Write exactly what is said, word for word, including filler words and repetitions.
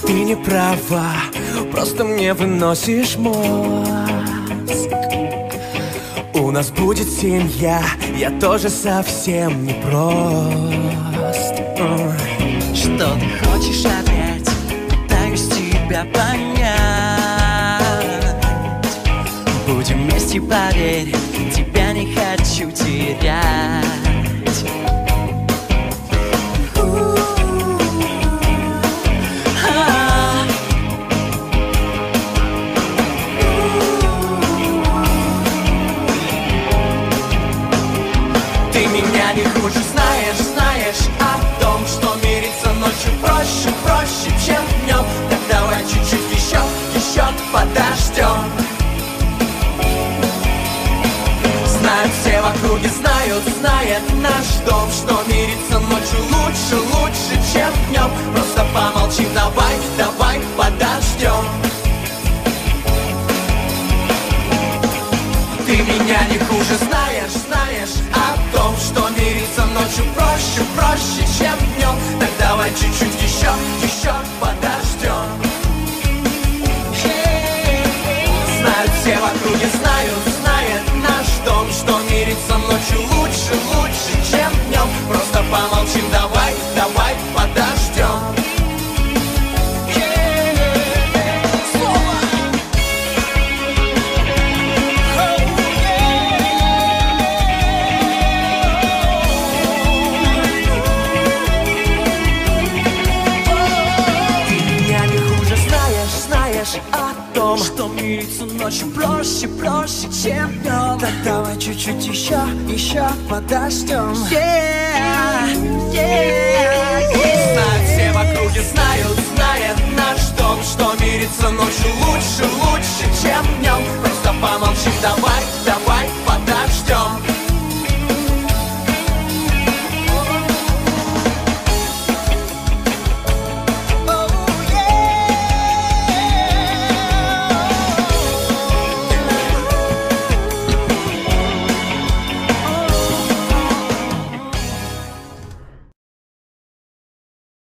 Ты не права, просто мне выносишь мозг. У нас будет семья, я тоже совсем не прост. Что ты хочешь опять? Пытаюсь тебя понять. Будем вместе, поверь, тебя не хочу терять. Ты меня не хуже знаешь, знаешь о том, что мириться ночью проще, проще, чем днем. Так давай чуть-чуть еще, еще подождем. Знают все в округе, знают, знает наш дом, что мириться ночью лучше, лучше, чем днем. Просто помолчим, давай, давай подождем. Ты меня не хуже знаешь, знаешь о том, что мириться ночью проще, проще, чем днем. Так давай чуть-чуть еще, еще подождем. Знают все в округе, знают, знает наш дом, что мириться ночью лучше, лучше, чем днем. Просто помолчим, давай, давай подождем. О том, что мириться ночью проще, проще, чем днем. Так давай чуть-чуть еще, еще подождем. Yeah, yeah, yeah. Знают все в округе, знают, знает наш дом, что мириться ночью лучше, лучше, чем днем. Просто помолчим, давай.